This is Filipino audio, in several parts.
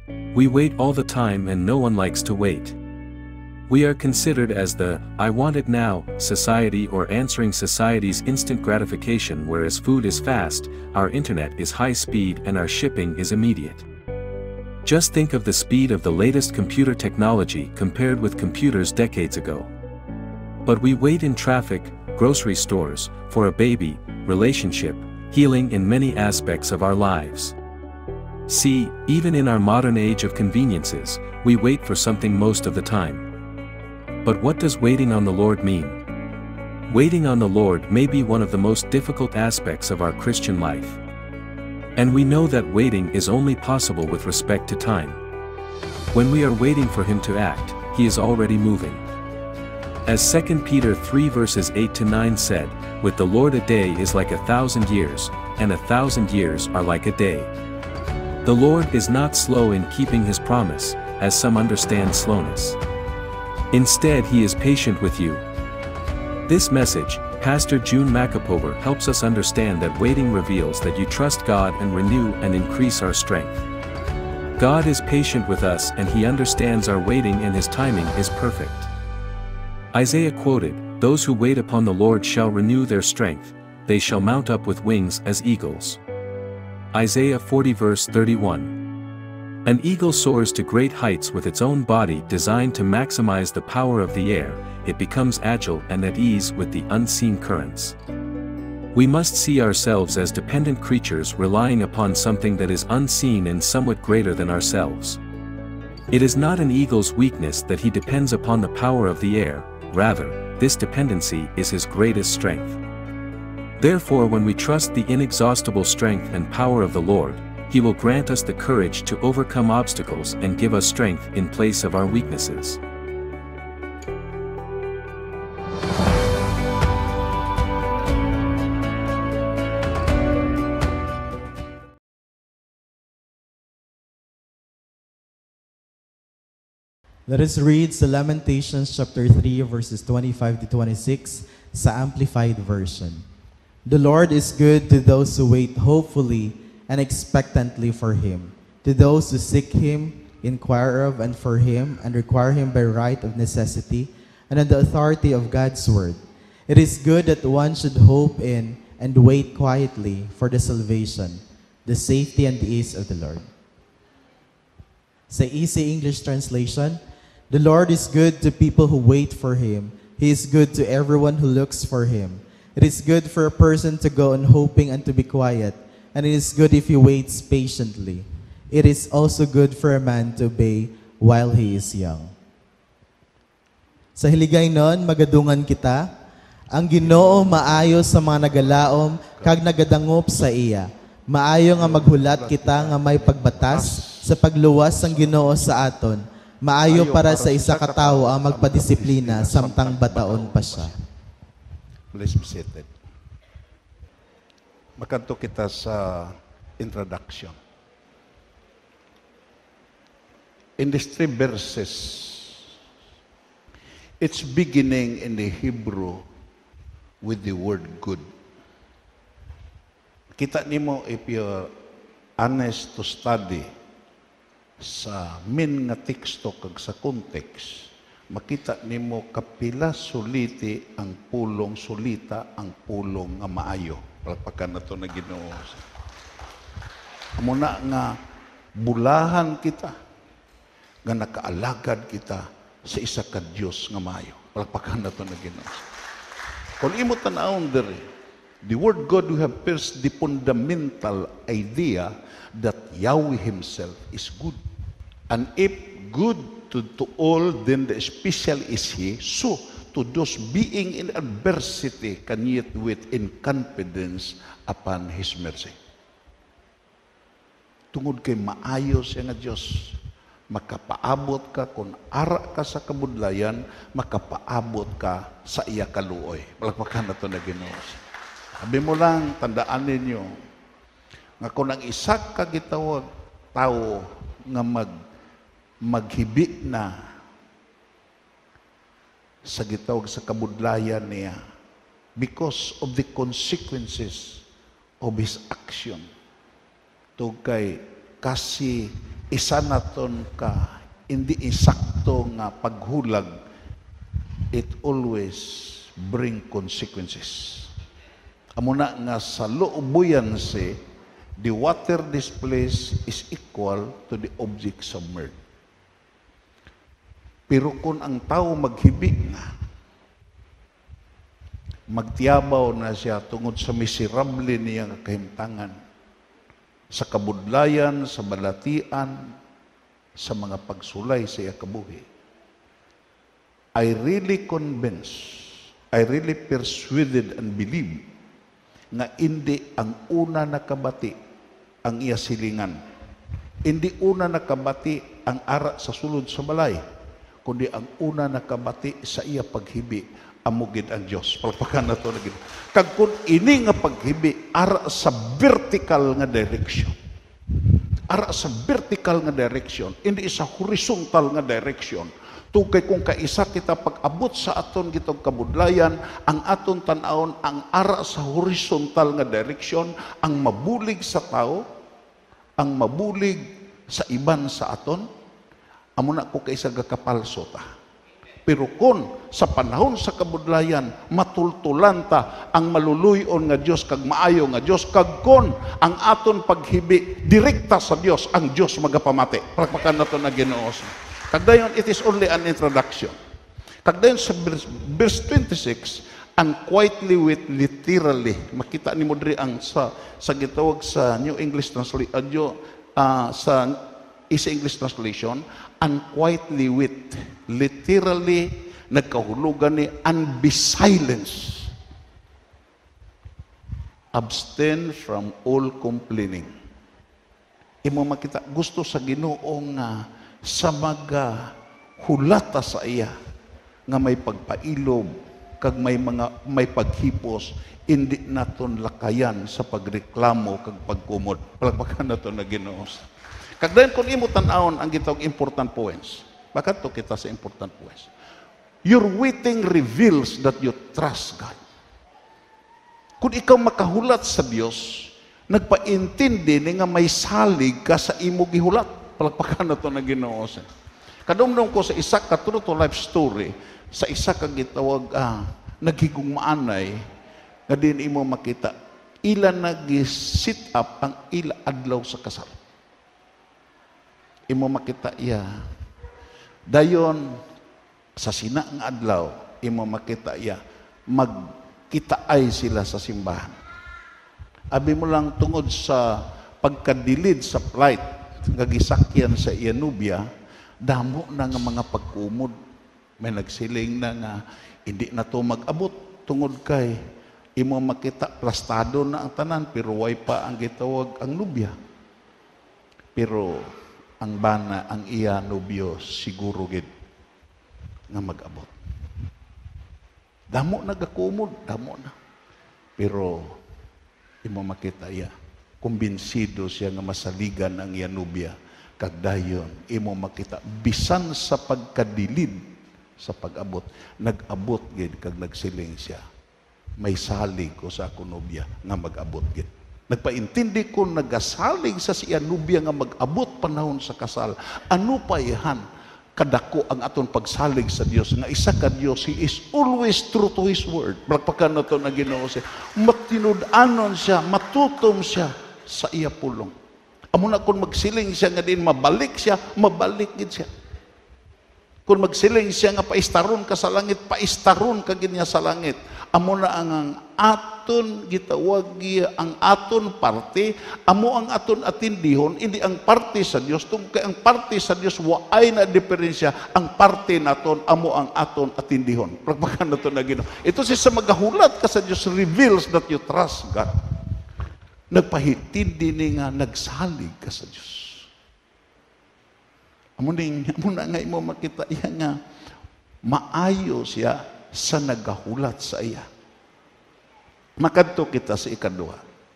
We wait all the time and no one likes to wait. We are considered as the "I want it now" society, or answering society's instant gratification. Whereas food is fast, our internet is high speed, and our shipping is immediate. Just think of the speed of the latest computer technology compared with computers decades ago. But we wait in traffic, grocery stores, for a baby, relationship, healing, in many aspects of our lives. See, even in our modern age of conveniences, we wait for something most of the time. But what does waiting on the Lord mean? Waiting on the Lord may be one of the most difficult aspects of our Christian life. And we know that waiting is only possible with respect to time. When we are waiting for Him to act, He is already moving. As 2 Peter 3 verses 8 to 9 said, "With the Lord a day is like 1,000 years, and 1,000 years are like a day." The Lord is not slow in keeping His promise, as some understand slowness. Instead, He is patient with you. This message, Pastor June Macapover, helps us understand that waiting reveals that you trust God and renew and increase our strength. God is patient with us, and He understands our waiting, and His timing is perfect. Isaiah quoted, "Those who wait upon the Lord shall renew their strength, they shall mount up with wings as eagles." Isaiah 40 verse 31. An eagle soars to great heights with its own body designed to maximize the power of the air. It becomes agile and at ease with the unseen currents. We must see ourselves as dependent creatures relying upon something that is unseen and somewhat greater than ourselves. It is not an eagle's weakness that he depends upon the power of the air, rather, this dependency is his greatest strength. Therefore, when we trust the inexhaustible strength and power of the Lord, He will grant us the courage to overcome obstacles and give us strength in place of our weaknesses. Let us read the Lamentations chapter 3 verses 25 to 26 sa Amplified Version. The Lord is good to those who wait hopefully and expectantly for Him, to those who seek Him, inquire of and for Him, and require Him by right of necessity, and on the authority of God's word. It is good that one should hope in and wait quietly for the salvation, the safety and the ease of the Lord. Sa Easy English Translation, the Lord is good to people who wait for Him. He is good to everyone who looks for Him. It is good for a person to go on hoping and to be quiet, and it is good if he waits patiently. It is also good for a man to obey while he is young. Sa hiligay nun, magadungan kita, ang Ginoo maayo sa mga nagalaom, kag nagadangop sa iya. Maayo nga maghulat kita nga may pagbatas, sa pagluwas ang Ginoo sa aton. Maayo para sa isa ka tawo ang magpadisiplina, samtang bataon pa siya. Please be seated. Makanto kita sa introduction. In these 3 verses, it's beginning in the Hebrew with the word good. Kita nimo, if you're honest to study sa main nga teksto kag sa context, makita nimo kapila suliti ang pulong sulita ang pulong nga maayo. Palpakan na ito na Ginoo. Muna nga bulahan kita, nga nakaalagad kita sa isa ka Diyos nga maayo. Palpakan na ito na Ginoo. Kung imo tanawon diri, the word God we have first the fundamental idea that Yahweh Himself is good. And if good to all, then the special is He. So, to those being in adversity can yet wait in confidence upon His mercy. Tungod kay maayo siya nga Diyos, makapaabot ka kung ara ka sa kabudlayan, makapaabot ka sa iya kaluoy. Palakpakan na ito na Ginoo. Sabi mo lang, tandaan ninyo, nga kung ang isa ka gitawag tao nga maghibi na sa gitawag sa kabudlayan niya because of the consequences of his action. Ito kay kasi isa naton ka hindi isakto nga paghulag, it always bring consequences. Amo na nga sa low buoyancy, the water displaced is equal to the object submerged. Pero kung ang tao maghibi na, magtiyabaw na siya tungod sa miserable niyang kahimtangan, sa kabudlayan, sa balatian, sa mga pagsulay sa iya kabuhi, I really convinced, I really persuaded and believe nga hindi ang una nakabati ang iya silingan. Hindi una nakabati ang ara sa sulod sa balay, kundi ang una nakabati sa iya paghibi, amugid ang Dios. Palpakan na ito na gid. Kag kung ini nga paghibi, ara sa vertical nga direction. Ara sa vertical nga direction, hindi sa horizontal nga direction. Tugay kung kaisa kita pag-abot sa aton gitong kabudlayan, ang aton tan-awon ang ara sa horizontal nga direction, ang mabulig sa tao, ang mabulig sa iban sa aton, amo na ko kaisa gakapalso ta. Pero kung sa panahon sa kabudlayan, matultulan ta ang maluluyon nga Dios kag maayo nga Dios, kag kon ang aton paghibi direkta sa Dios, ang Dios magapamati. Palakpakan nato na Ginoo. Kagdayon, it is only an introduction. Kagdayon sa verse 26, and quietly with literally, makita ni mo diri ang sa gitawag sa New English Translation, sa Easy English Translation, and quietly with, literally, nagkahulugan ni, and be silence. Abstain from all complaining. Imo makita, gusto sa Ginoo nga sa mga hulata sa iya nga may pagpailob kag may paghipos, hindi naton lakayan sa pagreklamo kag pagkumot. Palakpakan naton na Ginoo. Kag dayon kun imo tan-awon ang gitawag important points. Bakit to kita sa important points? Your waiting reveals that you trust God. Kung ikaw makahulat sa Dios, nagpaintindi ni nga may salig ka sa imo gihulat. Palakpakan na ito na Ginoo. Kadumdum ko sa isa ka true to life story, sa isa ka gitawag naghigugmaanay, nga din imo makita, ila nag-sit up ang ila adlaw sa kasal. Imo makita iya. Dayon, sa sina nga adlaw, imo makita iya, magkitaay sila sa simbahan. Abi mo lang tungod sa pagkadilid sa flight, gagisakyan sa Ianubia, damo na nga mga pagkumod. May nagsiling na nga, hindi na to mag-abot tungod kay imo makita, plastado na ang tanan, pero way pa ang gitawag ang nubya. Pero ang bana, ang iya nubyo, siguro gid nga mag-abot. Damo na gakumod, damo na. Pero imo makita iya, kumbinsido siya nga masaligan ang Yanubia, kag dayon imo makita bisan sa pagkadilid sa pag-abot, nag-abot gid kag nagsiling siya, may salig ko sa akong nobya nga mag-abot gid. Nagpaintindi ko nagasalig sa siya nobya nga mag-abot panahon sa kasal. Ano pa ihan kadako ang aton pagsalig sa Dios nga isa ka Dios, He is always true to His word. Palakpakan nato na Ginoo siya, matinud-anon siya, matutom siya sa iya pulong. Amo na kung magsiling siya nga din mabalik siya, mabalik gid siya. Kung magsiling siya nga paistaron ka sa langit, paistaron ka gid niya sa langit. Amo na ang aton gitawag ang aton parte, amo ang aton atindihon, hindi ang parte sa Dios. Kay ang parte sa Dios waay na diferensya, ang parte naton amo ang aton atindihon. Pagpakan naton na Ginoo. Ito siya sa magahulat ka sa Dios reveals that you trust God. Nagpahitindi ni nga nagsalig ka sa Dios. Amo na nga imo makita iya nga maayo siya sa nagahulat sa iya. Makadto kita sa ikaduha.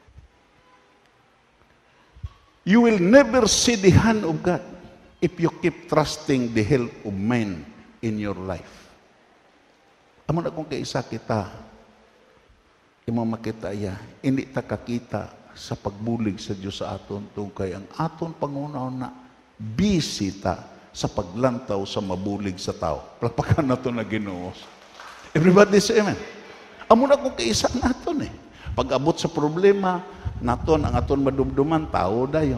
You will never see the hand of God if you keep trusting the help of men in your life. Amo na kung kaisa kita, imo makita iya, hindi ta kakita sa pagbulig sa Dios sa aton tungkay ang aton pangunaw na Bisita sa paglantaw sa mabulig sa tao. Palakpakan na ito na Ginoo. Everybody say amen. Amo na kung kaisa naton eh. Pag abot sa problema, naton ang aton madumduman, tao dayon.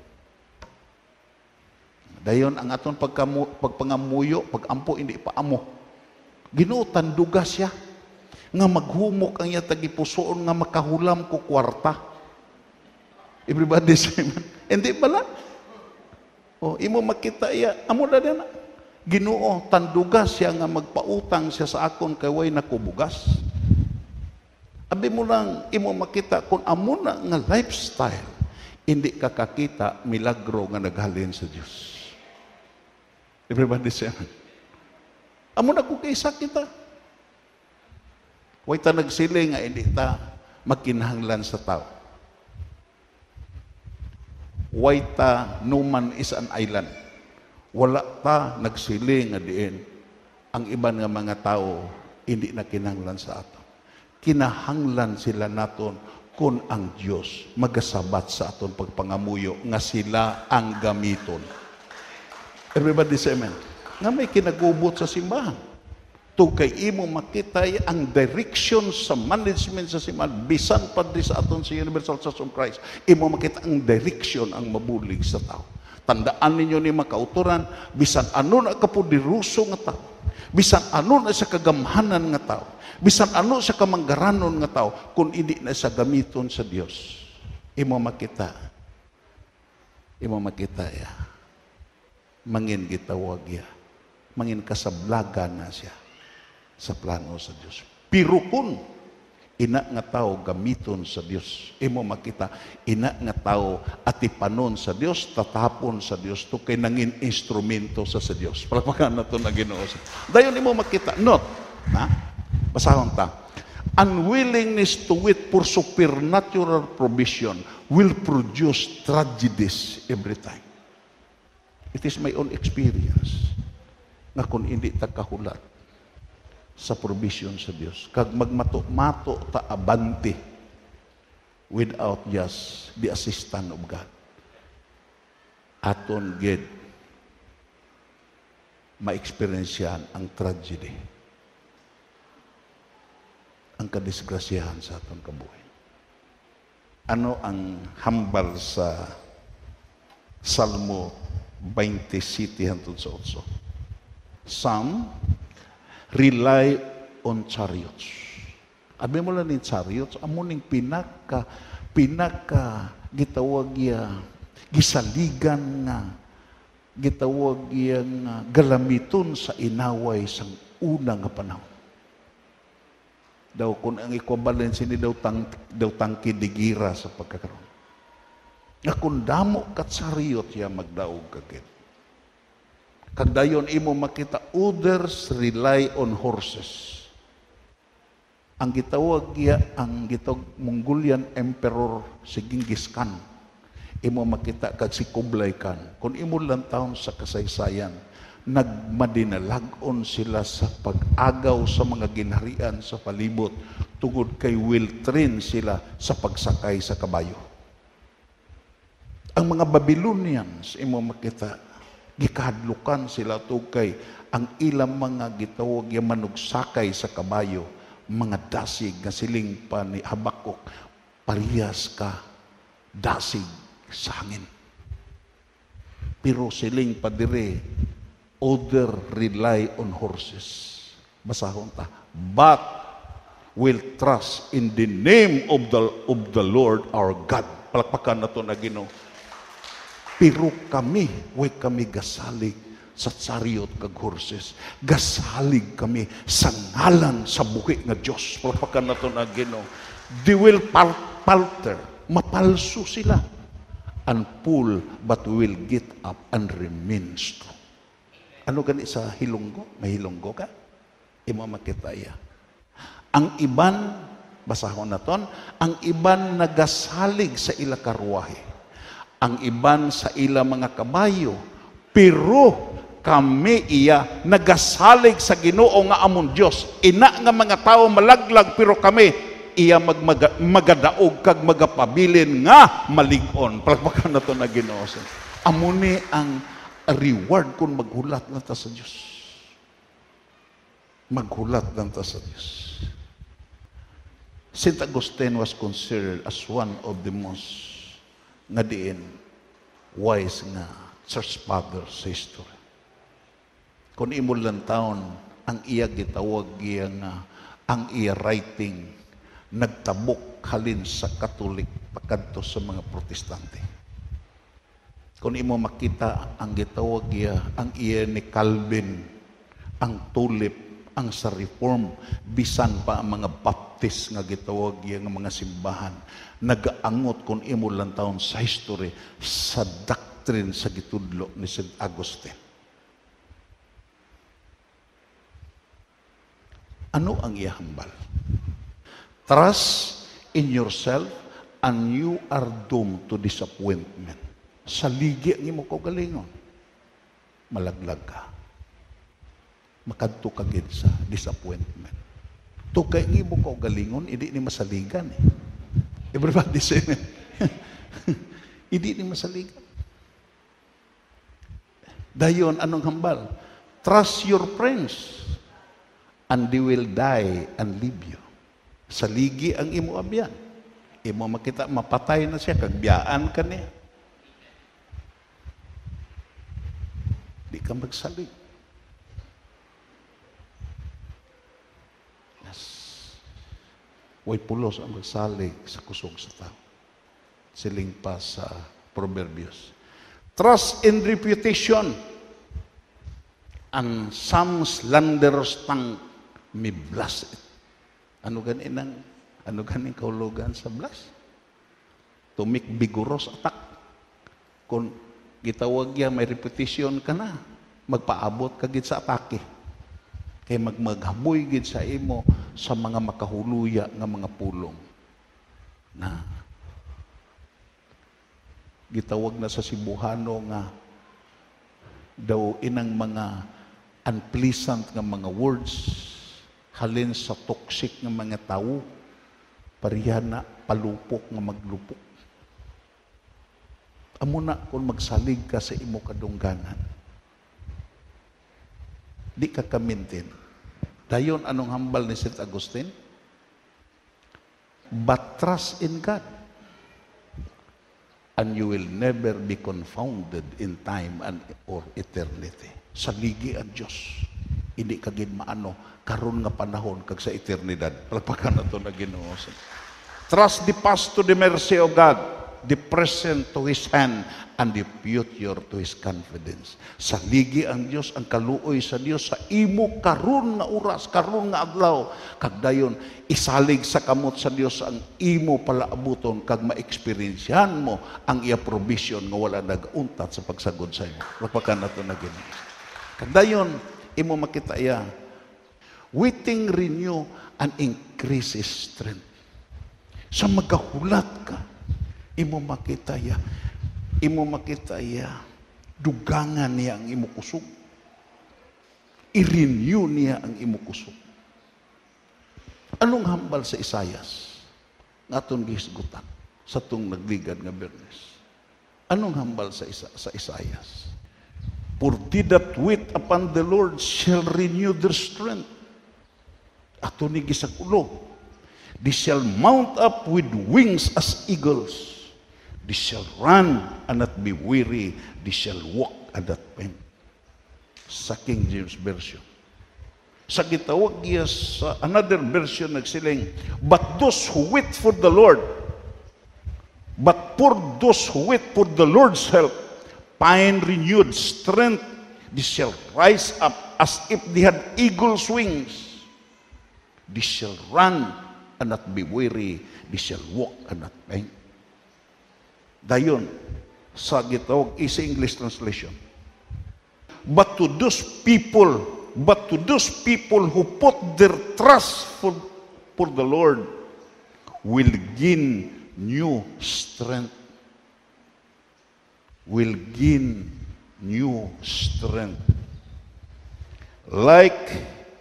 Dayon ang aton pagpangamuyo, pagampo, hindi pa amo. Ginoo, tandugas siya. Nga maghumok ang iya tagipusoon, nga makahulam ko kwarta. Everybody say amen. Hindi pala. O, imo makita iya, amo na na. Ginoo, tandugas siya nga magpautang siya sa akon kay way nakubugas. Abi mo lang, imo makita kung amo na nga lifestyle, hindi ka kakita milagro nga naghalin sa Diyos. Everybody say amen. Amo na kung kaisa kita. Way ta nagsiling nga hindi ta magkinahanglan sa tao. Way ta, no man is an island. Wala ta nagsiling nga diin ang iban nga mga tao hindi na kinahanglan sa ato. Kinahanglan sila naton kung ang Diyos magasabat sa aton pagpangamuyo nga sila ang gamiton. Everybody say amen. Nga may kinagubot sa simbahan. To kay imo makita ang direction sa management sa simbahan, bisan pa di sa aton sa Universal Church of Christ, imo makita ang direction ang mabulig sa tao. Tandaan ninyo ni makauturan, bisan ano na kapudiruso nga tao, bisan ano na sa kagamhanan nga tao, bisan ano sa kamanggaranon nga tao, kung hindi na sa gamiton sa Dios, imo makita ya, mangin gitawag ya, mangin kasablagan na siya sa plano sa Dios. Pero kung ina nga tao gamiton sa Dios, imo makita ina nga tao atipanon sa Dios, tatapon sa Dios, to kay nangin instrumento sa Dios. Palakpakan na to na Ginoo. Dayon imo makita, note, basahon ta. Unwillingness to wait for supernatural provision will produce tragedies every time. It is my own experience. Nga kung hindi ta kahulat sa provision sa Dios, kag magmato-mato ta abante without just the assistance of God, aton gid ma-experiencehan ang tragedy, ang kadisgrasyahan sa aton kabuhi. Ano ang hambal sa Salmo 27 hangtod sa 8? Some rely on chariots. Abi mo lang ni chariots, amo ning pinaka gitawag ya gisaligan nga gitawag ya nga galamiton sa inaway sang una nga panahon. Daw kung ang equivalence ni daw tangki digira sa pagkakaroon. Nga kung damo kat chariot ya magdaog kagid. Kag dayon imo makita others rely on horses. Ang gitawag ang gitawag Mongolian Emperor si Genghis Khan. Imo makita kag si Kublai Khan. Kung imo lang taon sa kasaysayan, nagmadinalag-on sila sa pag-agaw sa mga ginharian sa palibot tungod kay will train sila sa pagsakay sa kabayo. Ang mga Babylonians imo makita gikahadlukan sila tugkay ang ilang mga gitawag ya manugsakay sa kabayo, mga dasig nga siling pa ni Habakuk, parehas ka dasig sa hangin. Pero siling pa dire, other rely on horses. Basahon ta, but will trust in the name of the Lord our God. Palakpakan na to na Ginoo. Pero kami, way kami gasalig sa chariot kag horses. Gasalig kami sa ngalan sa buhi nga Dios. Palakpakan na to na Ginoo. They will palter, mapalso sila. And pull, but will get up and remain strong. Ano gani sa hilonggo? May hilonggo ka? Imo makita iya. Ang iban, basahon na ton, ang iban nagasalig sa ila karwahe. Ang iban sa ila mga kabayo, pero kami iya nagasalig sa Ginoo nga amon Dios. Ina nga mga tao malaglag, pero kami iya magadaog kag magapabilin nga malig-on. Palakpakan na to na Ginoo. Amo ni ang reward kung maghulat lang ta sa Diyos. Maghulat lang ta sa Diyos. St. Augustine was considered as one of the most nga diin wise nga church father sa history. Kung imo lang taon, ang iya gitawag iya nga, ang iya writing, nagtabok halin sa Katolik pagkadto sa mga Protestante. Kung imo makita, ang gitawag iya, ang iya ni Calvin, ang tulip, ang sa Reform, bisan pa ang mga Baptist nga gitawag iya nga mga simbahan, nagaangot kung imo lang taon sa history, sa doctrine sa gitudlo ni St. Augustine. Ano ang ihambal? Trust in yourself and you are doomed to disappointment. Sa ligi ang imo kaugalingon, malaglag ka. Makadto ka gid sa disappointment. Tugay ang imo kaugalingon, hindi ni masaligan eh. Everybody say it. Hindi ni masaligan. Dayon, anong hambal? Trust your friends and they will die and leave you. Sa ligi ang imo abyan. Imo makita, mapatay na siya, kagbiyaan ka niya. Di ka magsalig. Yes. Way pulos ang magsalig sa kusog sa tao. Siling pa sa Proverbios. Trust in reputation and some slanderous tongue may blast it. Ano ganing kahulugan sa blast? To make vigorous attack. Kung gitawag ya, may reputation ka na, magpaabot ka gid sa atake. Kaya maghaboy gid sa imo sa mga makahuluya nga mga pulong. Na gitawag na sa Cebuano nga daw inang mga unpleasant nga mga words halin sa toxic nga mga tao, parihan na palupok nga maglupok. Amo na kung magsalig ka sa imo kadungganan, di ka kamintin. Dayon anong hambal ni St. Augustine? But trust in God, and you will never be confounded in time and or eternity. Saligi ang Diyos. Hindi ka gid maano karon nga panahon kag sa eternidad. Palagpakan nato na Ginoo. Trust the past to the mercy of God, the present to His hand, and the future to His confidence. Saligi ang Diyos, ang kaluoy sa Diyos sa imo karon nga oras, karon nga adlaw. Kag dayon isalig sa kamot sa Diyos ang imo palaabuton kag ma-experiensyahan mo ang iya provision nga wala nag-untat sa pagsagod sa imo. Palagpakan nato na Ginoo. Kag dayon imo makita iya, waiting renew and increase strength. Sa magahulat ka, imo makita ya, dugangan niya ang imo kusog. I-renew niya ang imo kusog. Anong hambal sa Isayas? Ngaton gihisgutan sa tung nagligad nga Bernes. Anong hambal sa Isayas? For they that wait upon the Lord shall renew their strength. Ato ni gisagulo. They shall mount up with wings as eagles. They shall run and not be weary. They shall walk and not faint. Sa King James Version. Sa gitawag niya sa another version nagsiling, but those who wait for the Lord, but for those who wait for the Lord's help, find renewed strength. They shall rise up as if they had eagle's wings. They shall run and not be weary. They shall walk and not faint. Dayon sa gitawag isa English translation. But to those people who put their trust for the Lord will gain new strength. Will gain new strength. Like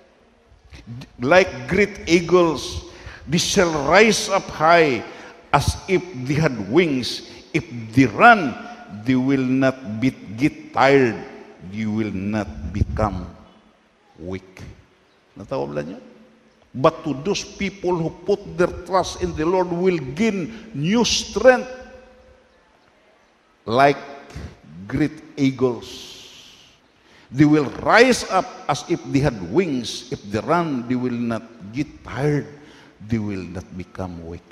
great eagles, they shall rise up high as if they had wings. If they run, they will not get tired. You will not become weak. Natawa ba niyo? But to those people who put their trust in the Lord will gain new strength like great eagles. They will rise up as if they had wings. If they run, they will not get tired. They will not become weak.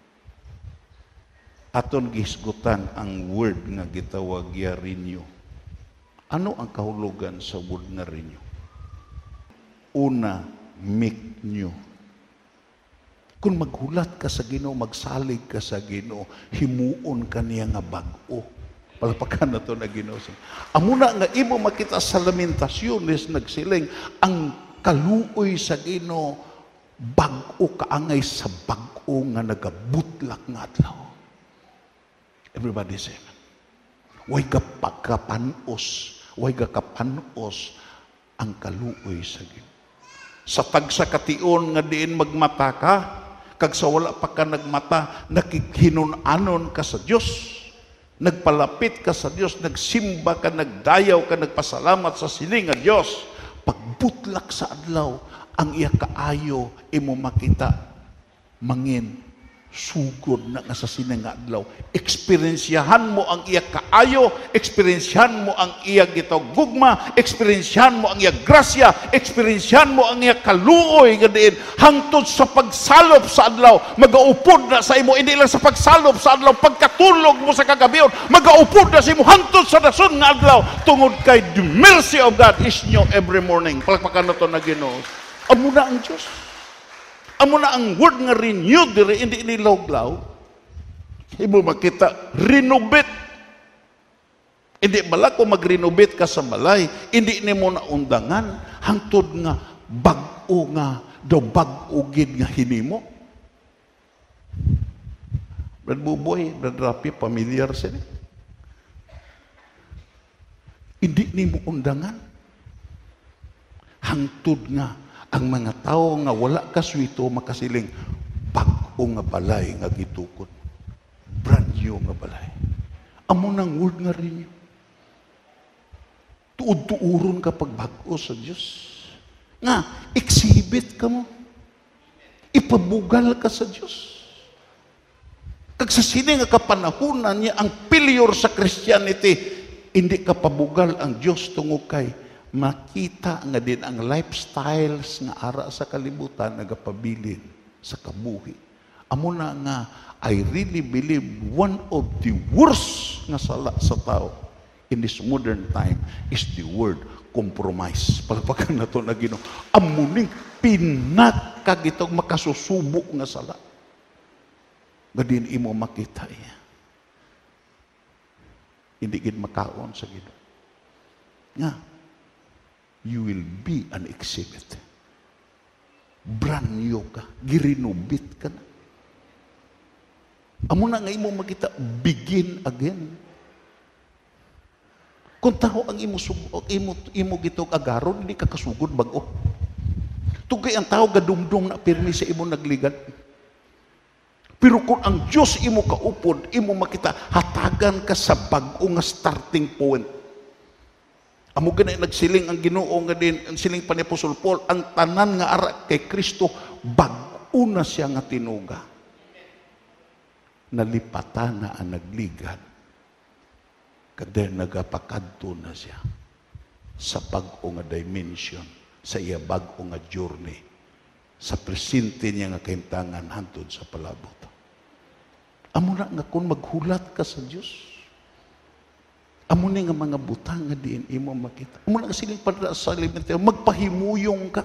Aton gisgutan ang word nga gitawag ya renew. Ano ang kahulugan sa word nga renew? Una, make new. Kung maghulat ka sa Ginoo, magsalig ka sa Ginoo, himuon ka niya nga bag-o. Palapakan na ito na Ginoo. Amuna nga imo makita sa Lamentasyones nagsiling, ang kaluoy sa Ginoo, bag-o kaangay sa bag-o nga nagabutlak nga adlaw. Everybody say, way kapanos, way kapanos ang kaluoy sa Ginoo. Sa tagsa kation nga diin magmata ka, kag sa wala pa ka nagmata, nakikhinunanon ka sa Dios. Nagpalapit ka sa Dios, nagsimba ka, nagdayaw ka, nagpasalamat sa siling nga Dios. Pagbutlak sa adlaw, ang iya kaayo imo makita mangin sugod na nga sa sining nga adlaw. Eksperyensyahan mo ang iya kaayo, eksperyensyahan mo ang iya gitawgugma, eksperyensyahan mo ang iya grasya, eksperyensyahan mo ang iya kaluoy nga diin hangtod sa pagsalop sa adlaw. Magaupod na sa imo, hindi lang sa pagsalop sa adlaw, pagkatulog mo sa kagabion, magaupod na sa imo hangtod sa dason nga adlaw. Tungod kay the mercy of God is new every morning. Palakpakan na ito na Ginoo. Amo na ang Diyos. Amo na ang word nga renew dire, hindi inilawlaw. Imo makita, renovate. Hindi bala ko mag-renovate ka sa balay, hindi ni mo na undangan, hangtod nga bag-o nga, daw bag-o gid nga hinimo. Brad Buboy, Brad Rapi, familiar sila. Hindi ni mo undangan. Hangtod nga, ang mga tao nga wala kaswito makasiling bag-o nga balay nga gitukod. Brand new nga balay. Amo nang word nga rin yun. Tuod-tuuron ka pag bag-o sa Diyos. Nga, exhibit ka mo. Ipabugal ka sa Diyos. Kag sa sini nga kapanahunan niya, ang failure sa Christianity, hindi ka pabugal ang Diyos tungod kay makita nga din ang lifestyles nga ara sa kalibutan nagapabilin sa kabuhi. Amo na nga, I really believe one of the worst nga sala sa tao in this modern time is the word compromise. Palpakan na ito na Ginoo. Amo ning pinakagitog makasusubo nga sala. Nga din imo makita iya. Hindi gid makaon sa Ginoo. Nga, you will be an exhibit. Brand new ka. Girinubit ka na. Amo na nga imo makita, begin again. Kung tao ang imo gitog agaron, hindi ka kasugod bag-o. Tugay ang tao gadumdum na pirmi sa imo nagligad. Pero kung ang Diyos imo kaupod, imo makita, hatagan ka sa bag-o nga starting point. Amo ganay nagsiling ang Ginoo nga din, ang siling pa ni Apostol Paul, ang tanan nga ara kay Kristo bag-o na siya nga tinuga. Nalipatan na ang nagligad. Kada nagapakadto na siya sa bag-o nga dimension, sa iya bag-o nga journey, sa presente niya nga kahintangan hantod sa palabot. Amo na nga kung maghulat ka sa Diyos, amo ni nga mga butang nga diin imo makita. Amo na nga siling para sa elementary, magpahimuyong ka.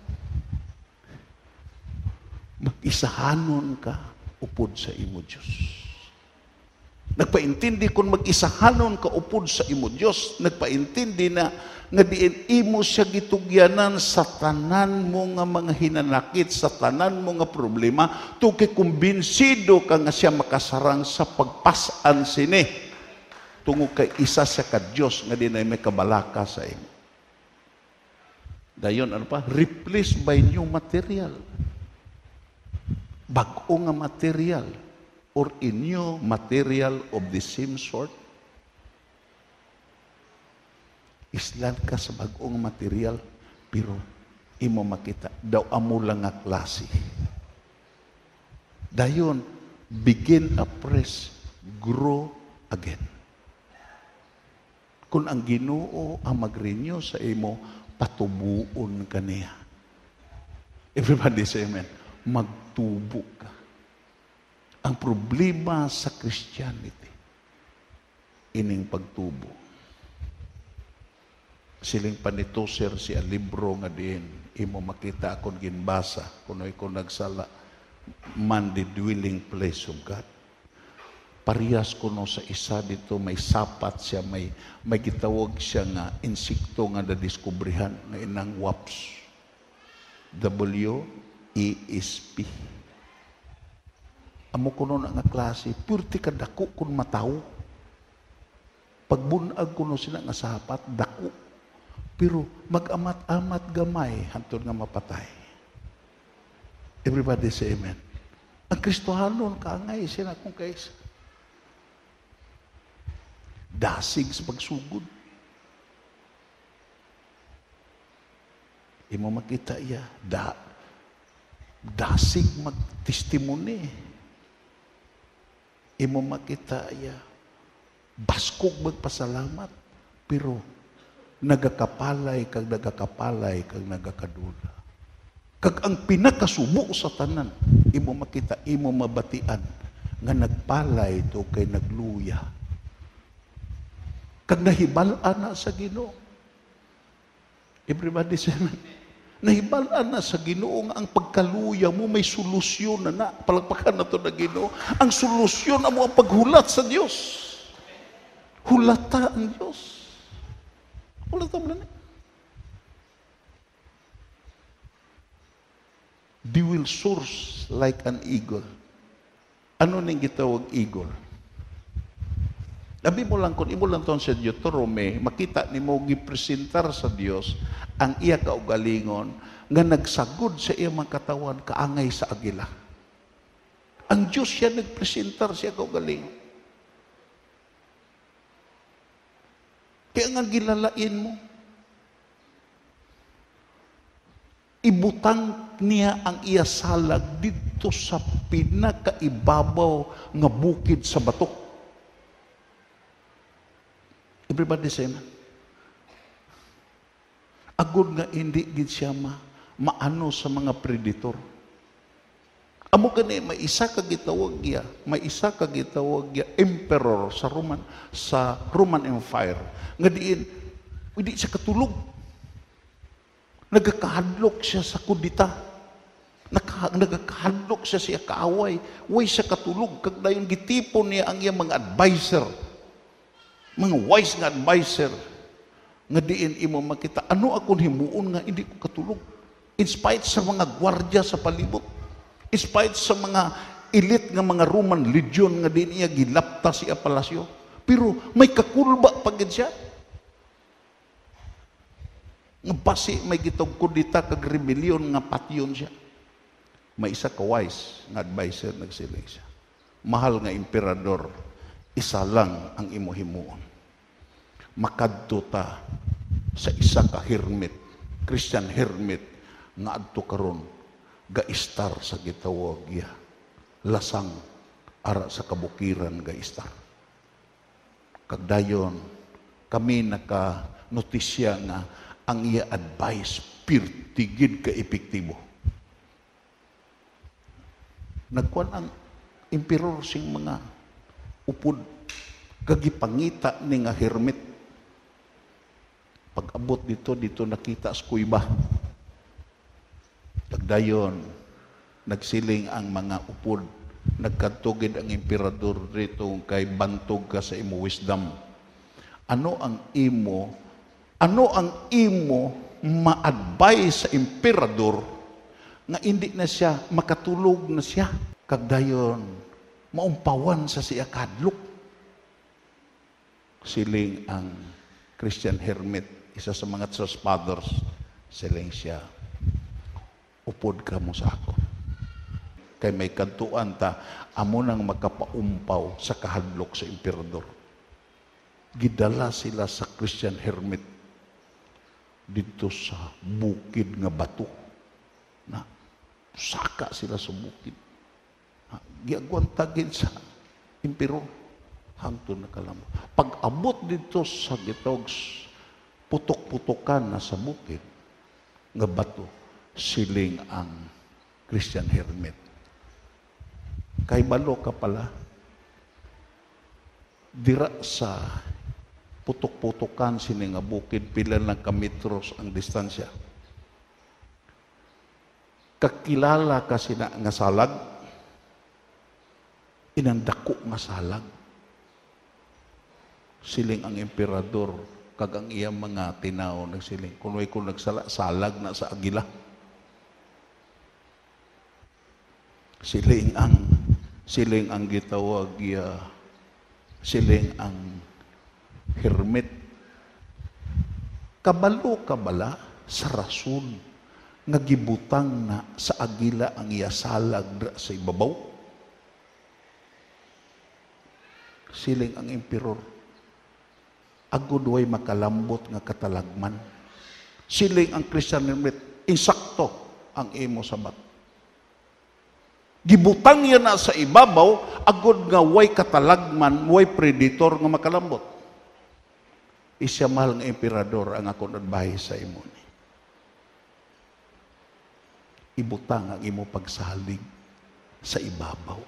Mag-isahanon ka upod sa imo Diyos. Nagpaintindi kung mag-isahanon ka upod sa imo Diyos, nagpaintindi na nga diin imo siya gitugyanan sa tanan mo nga mga hinanakit, sa tanan mo nga problema, tuki kumbinsido ka nga siya makasarang sa pagpasan sini. Tungo kay isa siya ka Diyos nga di na may kabalaka sa imo. Dayon, ano pa? Replace by new material. Bag-o nga material or a new material of the same sort. Islan ka sa bagong material, pero imo makita, daw amo lang nga klase. Dayon, begin afresh, grow again. Kung ang Ginoo ang mag-renew sa imo, patubuon ka niya. Everybody say amen. Magtubo ka. Ang problema sa Christianity, ining pagtubo. Siling panituser si libro nga din, imo makita akong ginbasa, kuno ko nagsala, man the dwelling place of God. Parehas kuno sa isa dito, may sapat siya, may gitawag siya nga insekto nga nadiskubrihan nga inang wasp. WESP. Amo kuno na nga klase, purti ka dako kun mataw. Pagbunag kuno sila nga sapat, dako. Pero mag-amat-amat gamay, hantod nga mapatay. Everybody say amen. Ang Kristohanon, kaangay sila kung kaysa. Dasig sa pagsugod. Imo makita iya, dasig mag-testimony. Imo makita iya, baskog magpasalamat, pero nagakapalay kag nagakadula. Kag ang pinakasubo sa tanan, imo makita, imo mabatian nga nagpalay to kay nagluya. Kag nahibalaan na sa Ginoo. Everybody say amen. Nahibalaan na sa Ginoo nga ang pagkaluya mo may solusyon na. Palakpakan na to na Ginoo. Ang solusyon amo ang paghulat sa Dios. Hulata ang Dios. Hulata mo na. They will source like an eagle. Ano ning gitawag eagle? Labi mo lang, kung imo lang taon sa Deuteronomy, makita ni mo gipresentar sa Dios ang iya kaugalingon nga nagsagod sa iya mga katawan kaangay sa agila. Ang Diyos siya nagpresentar siya kaugalingon. Kaya nga gilalain mo, ibutang niya ang iya salag dito sa pinakaibabaw nga bukid sa batok. Everybody say amen. Agod nga hindi gid siya maano sa mga predator. Amo gani may isa ka gitawag giya, emperor sa Roman Empire. Nga diin hindi siya katulog. Nagakahadlok siya sa kudita. Nagakahadlok siya kaaway. Way siya katulog kag dayon gitipon niya ang iyang mga advisor. Mga wise nga advisor, nga diin imo makita, ano akong himuon nga hindi ko katulog. In spite sa mga gwardya sa palibot, in spite sa mga elite nga mga Roman legion nga diin niya gilapta siya palasyo, pero may kakulba pagid siya. Nga basi may gitog kudita kag rebellion nga patyon siya. May isa ka wise nga advisor nagsiling siya. Mahal nga emperador, isa lang ang imo himuon. Makadto ta sa isa ka hermit, Christian hermit, nga adto karon gaistar sa gitawag ya. Lasang ara sa kabukiran gaistar. Kagdayon kami naka-notisya nga ang iya advice pirtigid ka epektibo. Nagkuan ang emperor sing mga upod kagipangita ni nga hermit. Pag-abot dito nakita sa kuiba. Nagdayon, nagsiling ang mga upod, nagkatugid ang emperador rito kay bantog ka sa imo wisdom. Ano ang imo ma-advise sa emperador nga hindi na siya makatulog na siya. Kagdayon, maumpawan sa siya kadlok. Siling ang Christian hermit, isa sa mga church fathers, siling siya, upod ka mo sa ako. Kay may kantuan ta, amo nang magkapaumpaw sa kahadlok sa emperador. Gidala sila sa Christian hermit dito sa bukid nga bato. Na saka sila sa bukid. Giagwantagin sa impero hangtod na kalamo. Pag abot dito sa gitog putok-putokan na sa bukid nga bato, siling ang Christian hermit. Kay balo ka pala dira sa putok-putokan sini nga bukid, pila lang ka metros ang distansya. Kakilala ka sina nga salag, inandako nga salag. Siling ang emperador, kag ang iyang mga tinaw nagsiling, kunoy ko nagsala, salag na sa agila. Siling ang gitawag, siling ang hermit. Kabalo kabala sa rason nga gibutang na sa agila ang iya salag sa ibabaw. Siling ang emperor, agud way makalambot nga katalagman. Siling ang Christian hermit, insakto ang imo sabat. Gibutang yan na sa ibabaw, agud nga way katalagman, way predator nga makalambot. Isya mahal nga emperador ang akong advice sa imo ni. Ibutang ang imo pagsalig sa ibabaw.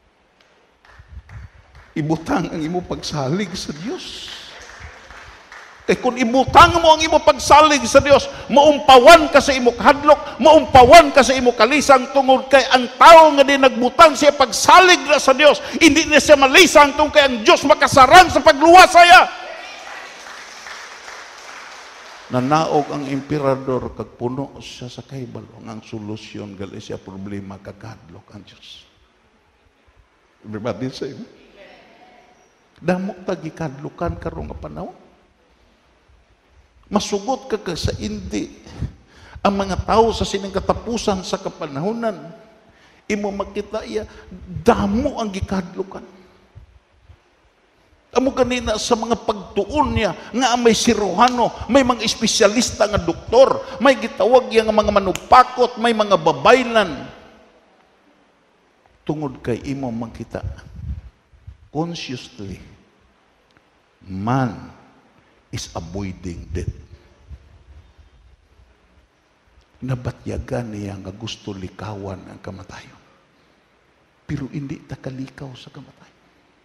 Ibutang ang imo pagsalig sa Dios. Kay kung ibutang mo ang imo pagsalig sa Dios, maumpawan ka sa imo kahadlok, maumpawan ka sa imo kalisang, tungod kay ang tao nga di nagbutang siya pagsalig na sa Dios, hindi na siya malisang, tungod kay ang Dios makasarang sa pagluwas saya. Nanaog ang emperador kag puno siya sa kaibalo ang solusyon gali siya problema kakadlok ang Dios. Everybody say, damok tagi kadlukan karong nga panahon. Masugot ka sa hindi. Ang mga tao sa sining katapusan sa kapanahonan, imo makita iya damo ang gikadlukan. Amo kanina sa mga pagtuon niya nga may siruhano, may mga espesyalista nga doktor, may gitawag yang mga manupakot, may mga babaylan. Tungod kay imo makita consciously man is avoiding death. Nabatyagan niya nga gusto likawan ang kamatayon. Pero hindi takalikaw sa kamatayon.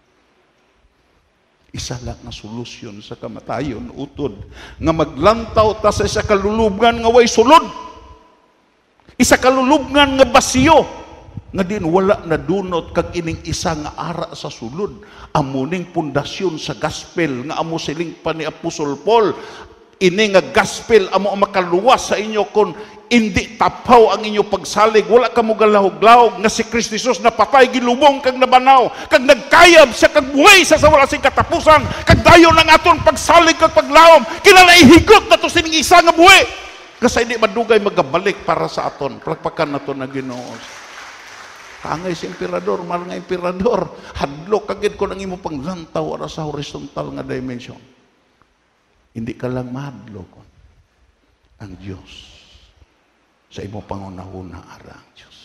Isa lang na solusyon sa kamatayon, utod, nga maglantaw ta sa isa kalulubngan nga way sulod. Isa kalulubngan nga basiyo, nga din wala na dunot kag ining isa nga ara sa sulod. Amuning pundasyon sa gospel, nga amo siling pa ni Apostol Paul, ini nga gospel amo makaluwas sa inyo kung hindi tapaw ang inyo pagsalig, wala ka mo galahog-lahog nga si Kristo Jesus napatay, gilubong kag nabanaw, kag nagkayab siya kag buhay sa wala sing katapusan, kag dayon ang aton pagsalig kag paglawom, kinala ihigot na to sining isa nga buhay. Kasi hindi madugay magabalik para sa aton. Palakpakan nato na Ginoo. Kaangay si emperador, mahal nga emperador, hadlok kagid ko nang imo panglantaw ara sa horizontal nga dimension. Hindi ka lang mahadlok ang Diyos. Sa imo pangunahuna ara ang Diyos.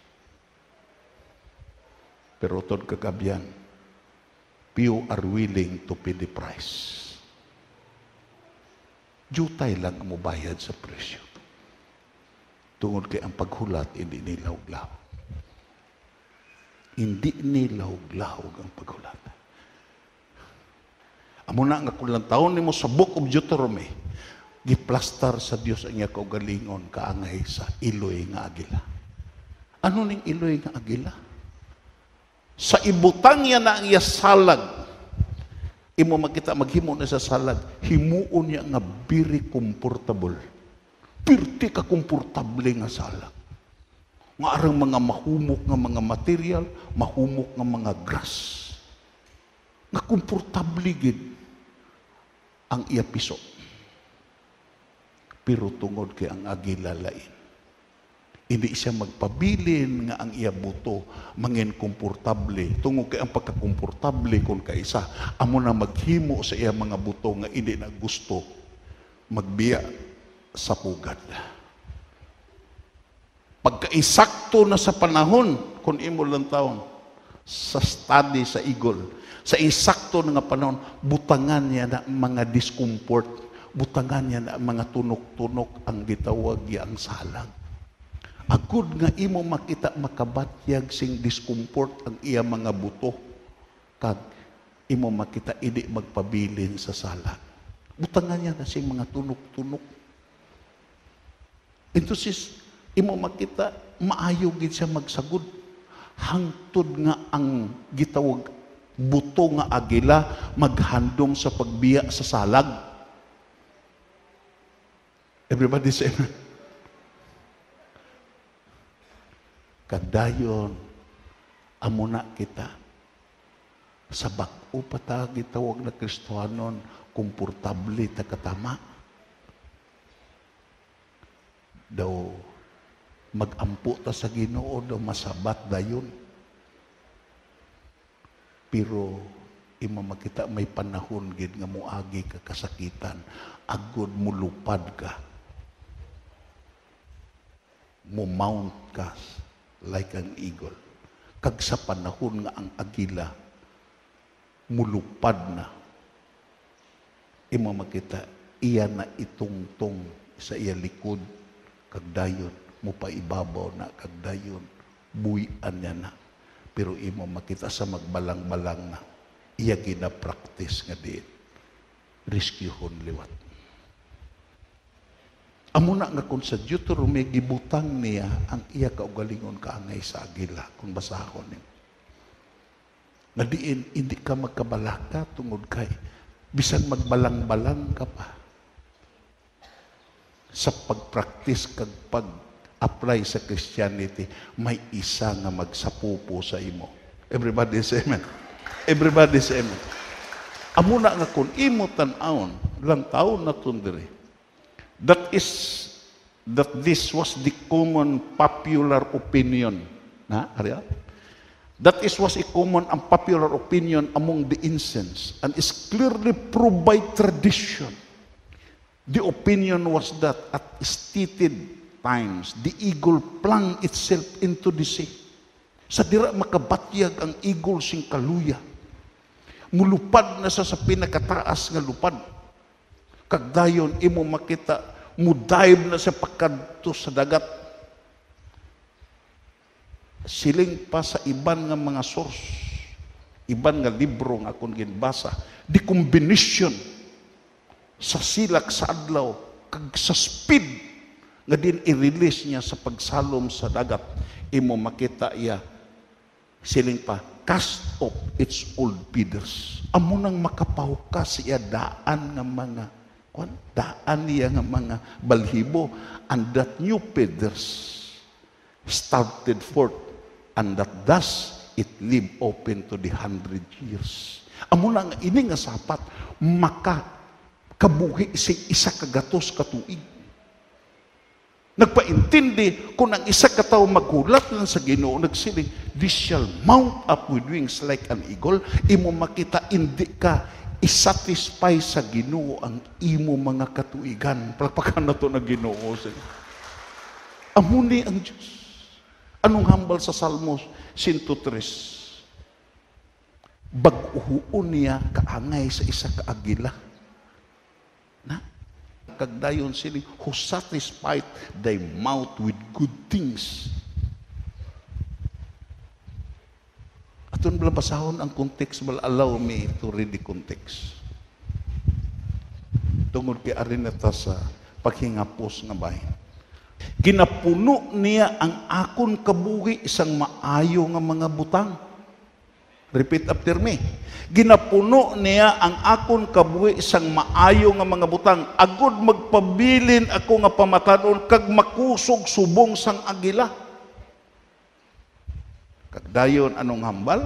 Pero tod kagabian, few are willing to pay the price. Jutay lang ang mubayad sa presyo. Tungod kay ang paghulat, hindi nilahog-lahog. Hindi nilahog-lahog ang paghulat. Amo na nga kulang taon nimo sa Book of Deuteronomy, giplastar sa Dios ang iya kaugalingon kaangay sa iloy nga agila. Ano ning iloy nga agila? Sa ibutang niya na ang iya salag, imo makita maghimo na sa salag, himuon niya nga very comfortable. Pirti ka komportable nga salag. Nga arang mga mahumok nga mga material, mahumok nga mga grass. Nga komportable gid ang iya piso. Pero tungod kay ang agila lain, hindi siya magpabilin nga ang iya buto mangin komportable. Tungod kay ang pagkakomportable kung kaisa, amo na maghimo sa iya mga buto nga hindi na gusto magbiya sa pugad. Pagkaisakto na sa panahon, kung imo lang taon, sa study sa eagle, sa isakto na nga panahon, butangan niya na mga discomfort, butangan niya na mga tunok-tunok ang gitawag ang salag. Agud nga imo makita makabatyag sing discomfort ang iya mga buto, kag imo makita idi magpabilin sa salag. Butangan niya na sing mga tunok-tunok. Ito sis, imo makita maayo gid siya magsagod. Hangtod nga ang gitawag buto nga agila maghandom sa pagbiya sa salag. Everybody say amen. Kadayon amo na kita sa bag-o pa ta gitawag na Kristohanon, komportable ta katama. Daw magampo ta sa Ginoo, daw masabat dayon. Pero imo makita may panahon gid nga moagi ka kasakitan, agud mulupad ka, mo mount ka like an eagle. Kag sa panahon nga ang agila mulupad na, imo makita iya na itungtong sa iya likod, kag dayon mo paibabaw na, kag dayon buyan niya na. Pero imo makita sa magbalang-balang na iya gina-practice nga diin rescuehon liwat. Amo na nga kung sa Deuteronomy gibutang niya ang iya kaugalingon kaangay sa agila, kung basahon niyo nga diin hindi ka magkabalaka tungod kay bisan magbalang-balang ka pa sa pagpractice kag pag-apply sa Christianity, may isa nga magsapupo sa imo. Everybody say amen. Everybody say amen. Amo na nga kung imo tan-awon lang taon na tundiri, that this was the common popular opinion na ariya. That was a common and popular opinion among the ancients and is clearly proved by tradition. The opinion was that at stated times, the eagle plunged itself into the sea. Sa dira makabatyag ang eagle sing kaluya. Mulupad na sa pinakataas nga lupad. Kagdayon imo makita, mudive na sa pagkadto sa dagat. Siling pa sa iban nga mga source, iban nga libro nga akong ginbasa, the combination sa silak sa adlaw kag sa speed nga din i-release niya sa pagsalom sa dagat, imo makita iya siling pa cast off its old feathers. Amo nang makapahukas siya daan nga mga daan niya nga mga balhibo, and that new feathers started forth, and that thus it live open to the 100 years. Amo na nga ini nga sapat kabuhi sing isa kagatos katuig. Nagpaintindi kung ang isa ka tawo magulat lang sa Ginoo, nagsiling, this shall mount up with wings like an eagle. Imo makita hindi ka isatisfy sa Ginoo ang imo mga katuigan. Palpakan na to na Ginoo. Amo ni ang Diyos. Anong hambal sa Salmos 103? Bag-uhuon niya kaangay sa isa kaagila. Na? Kagdayon sila, who satisfied thy mouth with good things. Aton basahon ang context, but allow me to read the context. Tungod kay arineta sa paghingapos nga bahin. Ginapuno niya ang akon kabuhi isang maayo nga mga butang. Repeat after me. Ginapuno niya ang akon kabuhi isang maayo nga mga butang. Agud magpabilin ako nga pamatanon kag makusog subong sang agila. Kagdayon anong hambal?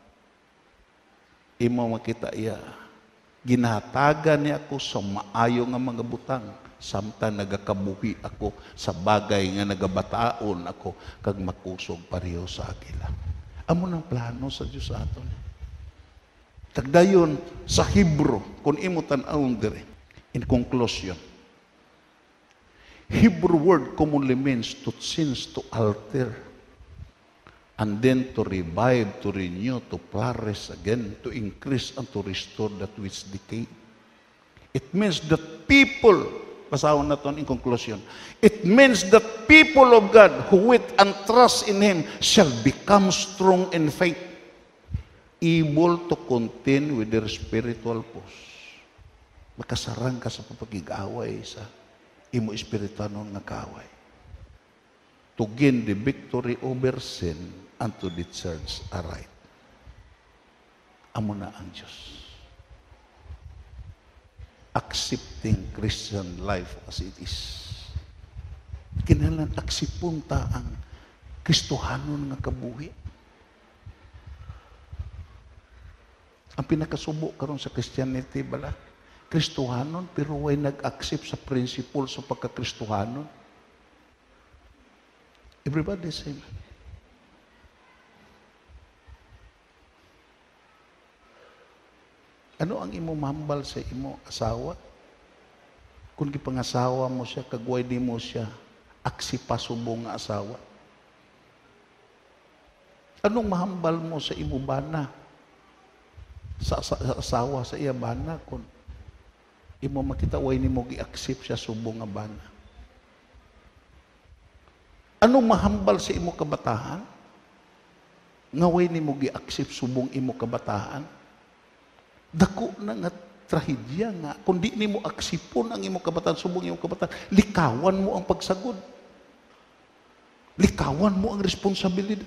Imo makita iya. Ginahatagan niya ako sa maayo nga mga butang. Samtang nagakabuhi ako sa bagay nga nagabataon ako kag makusog pareho sa agila. Amo nang plano sa Dios sa aton. Tagdayon sa Hebro, kung imo tan-awon dire, in conclusion, Hebrew word commonly means to change, to alter, and then to revive, to renew, to flourish again, to increase, and to restore that which decayed. It means that people, basahan na ito in conclusion, it means that people of God who wait and trust in Him shall become strong in faith, able to contend with their spiritual foes. Makasarang ka sa papagigaway sa imo espiritual nga kaway. To gain the victory over sin and to the church aright. Amo na ang Diyos. Accepting Christian life as it is. Kinahanglan aksipon ta ang Kristohanon nga kabuhi. Ang pinakasubo karon sa Christianity bala, Kristohanon pero way nag-accept sa principle sa pagka-Kristohanon. Everybody say, ano ang imo mahambal sa imo asawa? Kung gipangasawa mo siya, kagway di mo siya, aksipasubong nga asawa. Anong mahambal mo sa imo bana? Sa asawa, sa iya bana, kung imo makita, way ni mo gi-aksip siya subong nga bana. Anong mahambal sa imo kabatahan? Nga way ni mo gi-aksip subong imo kabatahan? Dako na nga trahedya nga, kung di ni mo aksipon ang imo kabataan, subong imo kabataan, likawan mo ang pagsagod. Likawan mo ang responsibilidad.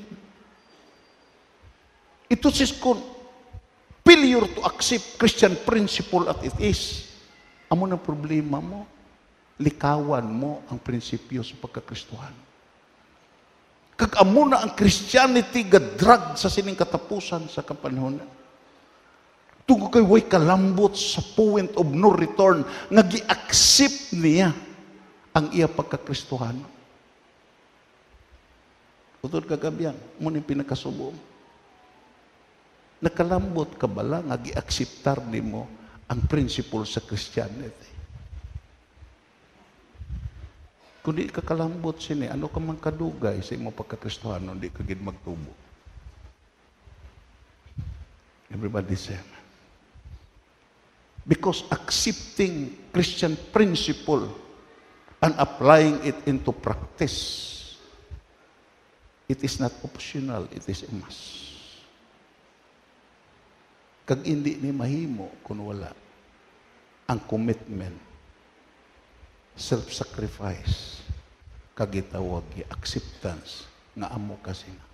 Ito sis kung failure to accept Christian principle at it is, amo na problema mo, likawan mo ang prinsipyo sa pagkakristuhan. Kag amo na ang Christianity gadrag sa sining katapusan sa kapanahon. Tungo kay way kalambot sa point of no return nga gi-accept niya ang iya pagkakristohan. Utod kagabihan, mo ni pinakasubo. Nakalambot ka bala nga gi-acceptar nimo ang principle sa Christianity. Kung di ka kalambot sini, ano ka man kadugay sa imong pagkakristohan, hindi ka gid magtubo. Everybody say, because accepting Christian principle and applying it into practice, it is not optional, it is a must. Kag hindi ni mahimo kung wala ang commitment, self-sacrifice, kag gitawag acceptance nga amo kasi na.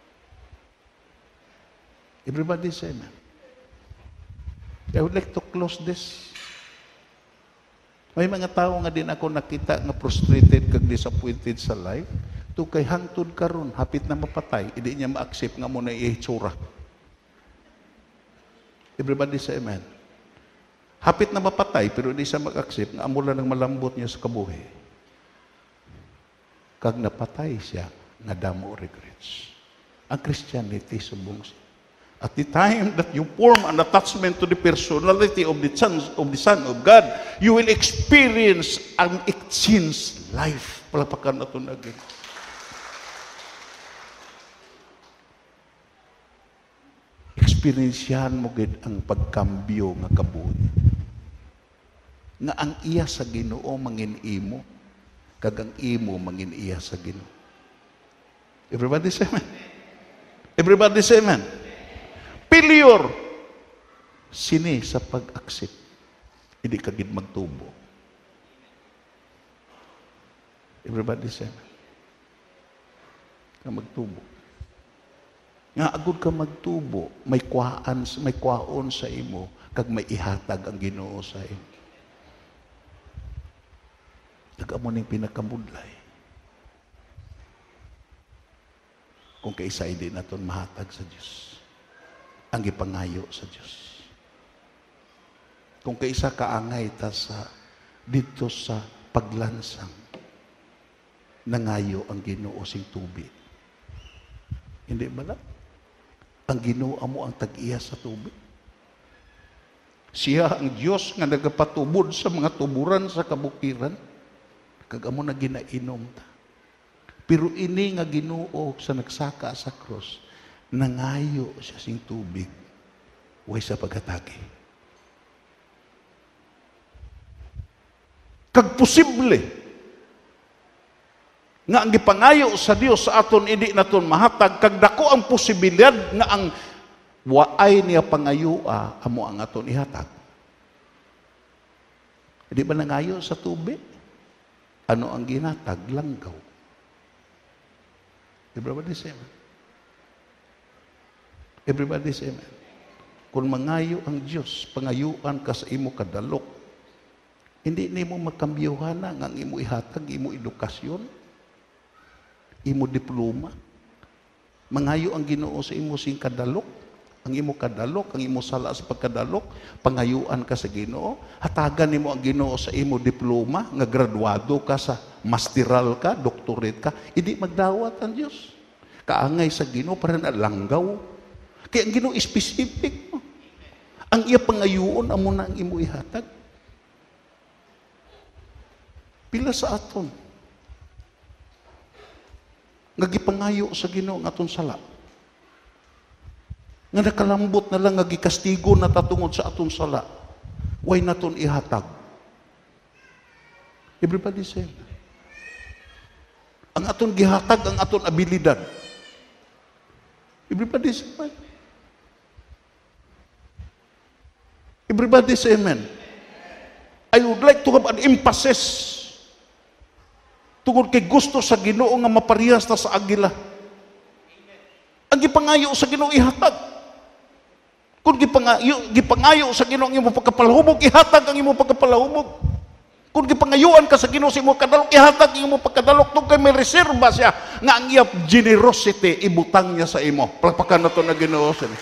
Everybody say amen. I would like to close this. May mga tao nga din ako nakita nga frustrated kag disappointed sa life. To kay hangtod karon hapit na mapatay, hindi niya ma-accept nga mo na ihitsura. Everybody say amen. Hapit na mapatay pero hindi siya mag-accept nga amo lang ng malambot niya sa kabuhi. Kag napatay siya nga damo regrets. Ang Christianity subong siya. At the time that you form an attachment to the personality of the Son of God, you will experience an exchange life. Palapakan na ito na again. Experiensyahan mo gid ang pagkambyo nga kabuhi. Nga ang iya sa Ginoo mangin imo, kag ang imo mangin iya sa Ginoo. Everybody say amen. Everybody say amen. Failure sini sa pag-accept, hindi ka gid magtubo. Everybody say ka magtubo. Nga agud ka magtubo, may kwaon sa imo kag may ihatag ang Ginoo sa imo. Nag-amo ning pinakamudlay. Kung kaisa hindi naton mahatag sa Dios ang gipangayo sa Dios. Kung kaisa kaangay ta sa dito sa paglansang nangayo ang Ginoo sing tubig. Hindi ba na? Ang Ginoo mo ang tag-iya sa tubig. Siya ang Diyos nga nagapatubod sa mga tuburan sa kabukiran. kag amo na ginainom ta. Pero ini nga Ginoo sa nagsaka sa cross, nangayo siya sing tubig, way sa paghatagi. Kag posible nga ang gipangayo sa Dios sa aton hindi naton mahatag, kag dako ang posibilidad nga ang waay niya pangayua amo ang aton ihatag. Di ba nangayo sa tubig? Ano ang ginatag? Langgaw. Everybody say amen. Everybody say amen. Kung mangayo ang Diyos, pangayuan ka sa imo kadalok, hindi nimo makambyuhan na ang imo ihatag, imo edukasyon, imo diploma. Mangayo ang Ginoo sa imo sing kadalok, ang imo kadalok, ang imo sala sa pagkadalok, pangayuan ka sa Ginoo, hatagan nimo ang Ginoo sa imo diploma, nga graduado ka sa masteral ka, doctorate ka, hindi magdawat ang Diyos. Kaangay sa Ginoo para na langgaw. Kaya ang Ginoo specific mo. Ang iya pangayuon amo na ang imo ihatag. Pila sa aton nga gipangayo sa Ginoo ang aton sala. Nga nakalambot na lang nga gikastigo na tatungod sa aton sala. Way naton ihatag. Everybody say. Ang aton gihatag, ang aton abilidad. Everybody say amen. Everybody say amen. I would like to have an emphasis tungod kay gusto sa Ginoo nga maparehas ta sa agila. Ang gipangayo sa Ginoo ihatag. Kung gipangayo sa Ginoo ang imo pagkapalahubog, ihatag ang imo pagkapalahubog. Kung gipangayuan ka sa Ginoo sa imo kadalok, ihatag ang imo pagkadalok. Tug kay may reserba siya nga ang iya generosity ibutang niya sa imo. Palakpakan nato na Ginoo sa.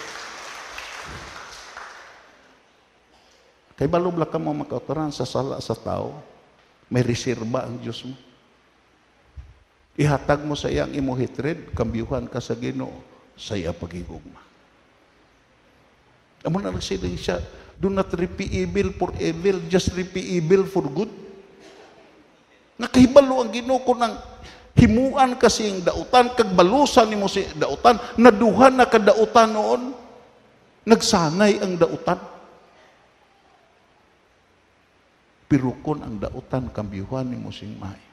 Kay balob la ka mo makautoran sa sala sa tao, may reserba ang Dios mo. Ihatag mo sa iyang imo hatred, kambyuhan ka sa Ginoo, sa iya pagigugma. Amo na nagsiling siya, do not repay evil for evil, just repay evil for good. Nakahibalo ang Ginoo ko ng himuan kasing dautan, kag balusan nimo si dautan, naduhan na kadautan noon, nagsanay ang dautan. Pero kung ang dautan kambyuhan nimo sing may,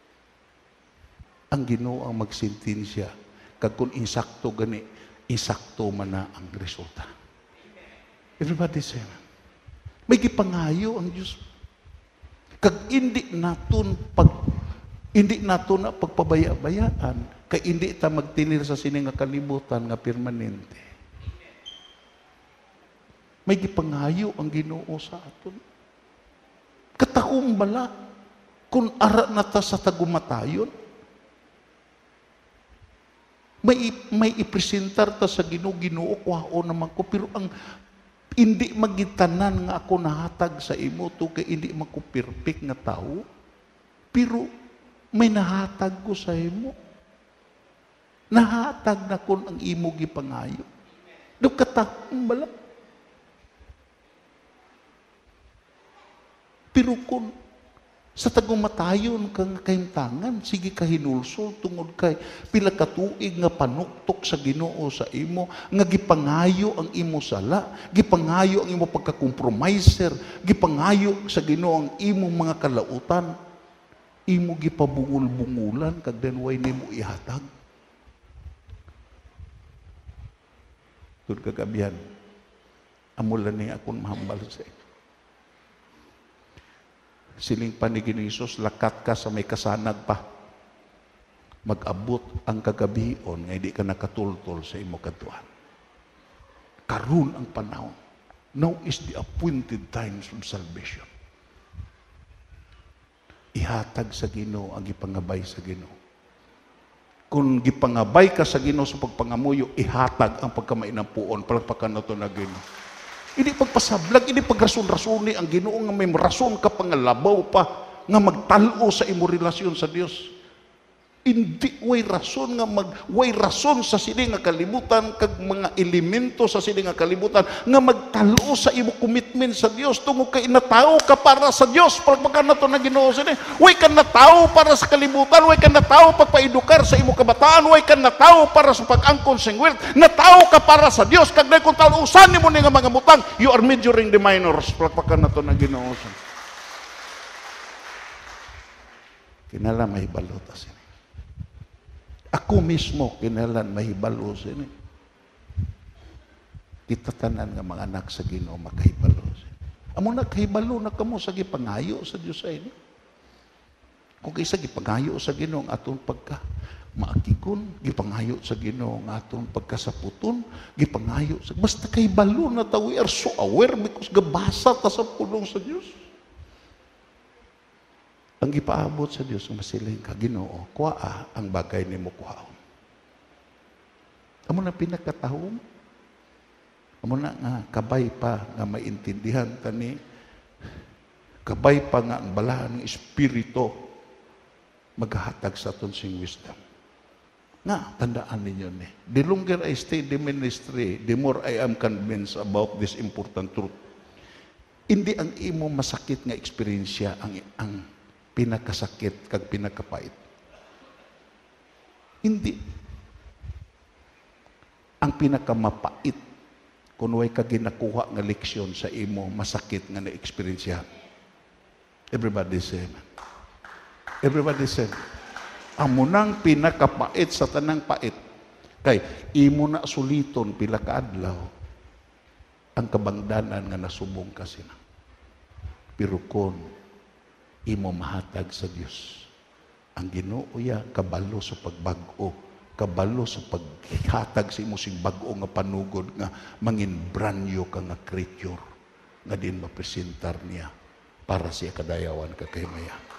ang Ginoo ang magsintensya, kag kung insakto gani, insakto man na ang resulta. Everybody say, may gipangayo ang Diyos. Kag hindi naton na pagpabaya-bayaan, kay hindi ta magtinir sa sining nga kalibutan nga permanente. May gipangayo ang Ginoo sa aton. Kataong bala, kung ara na ta sa tagumatayon, may ipresentar ta sa Ginoo, kwao naman ko, pero ang hindi magitanan nga ako nahatag sa imo to kay hindi mako perfect nga tao, pero may nahatag ko sa imo. Nahatag na kon ang imo gipangayo. Do katahong bala. Pero kung sa tagumatayon kang kahimtangan, sige ka hinulsol tungod kay pila ka tuig nga panuktok sa Ginoo sa imo, nga gipangayo ang imo sala, gipangayo ang imo pagka-compromiser, gipangayo sa Ginoo ang imong mga kalautan, imo gipabungul-bungulan kag denway nimo ihatag. Tud kagabihan, amulan ni akong mahambal sa inyo. Siling panigin ni Jesus, lakat ka sa may kasanag pa. Mag-abot ang kagabion, nga hindi ka nakatultol sa imo katuan. Karun ang panahon. Now is the appointed times of salvation. Ihatag sa Ginoo ang gipangabay sa Ginoo. Kung gipangabay ka sa Ginoo sa pagpangamuyo, ihatag ang pagkamainampuon. Palagpakan na ito na Ginoo. Hindi pagpasablag, hindi pagrason-rasoni ang Ginoo nga may rason ka pangalabaw pa nga magtalo sa imo relasyon sa Dios. Hindi way rason nga way rason sa sini nga kalibutan kag mga elemento sa sini nga kalibutan nga magtalo sa imo commitment sa Dios tungod kay natao ka para sa Dios. Palagpakan nato na Ginoo sini. Way ka natao para sa kalibutan, way ka natao pagpaedukar sa imo kabataan, way ka natao para sa pag-angkon sing wealth. Natao ka para sa Dios. Kag nay kung talusan nimo ni nga mga butang, you are majoring the minors. Palagpakan nato na Ginoo sini. Kinala mahibalo ta sini. Ako mismo kinalan mahibalo sini. Kita tanan nga mga anak sa Ginoo makahibalo sini. Amo nakahibalo na kamo sa gipangayo sa Dios sa ini. Kung kaysa gipangayo sa Ginoo ang aton pagka maakigon, gipangayo sa Ginoo ang aton pagkasaputon, gipangayo sa basta kahibalo na ta, we are so aware because gabasa ta sa pulong sa Dios. Ang gipaabot sa Dios ang masiling ka, Ginoo, kuha ang bagay nimo kuhaon. Amo na pinakatahom. Amo na nga kabay pa nga maintindihan tani. Kabay pa nga ang balahan ng Espiritu maghahatag sa aton sing wisdom. Nga, tandaan ninyo ni. The longer I stay in the ministry, the more I am convinced about this important truth. Hindi ang imo masakit nga eksperyensya ang pinakasakit kag pinakapait. Hindi. Ang pinakamapait kung way ka ginakuha nga leksyon sa imo masakit nga na-eksperyensya. Everybody say amen. Everybody say amen. Amo nang pinakapait sa tanang pait. Kay imo na suliton pila ka adlaw ang kabangdanan nga nasubong ka sina. Pero kon imo mahatag sa Dios ang Ginoo ya kabalo sa pagbag-o, kabalo sa paghatag sa imo sing bag-o nga panugod nga mangin branyo ka nga creature nga din mapresentar niya para sa kadayawan kakaymayan.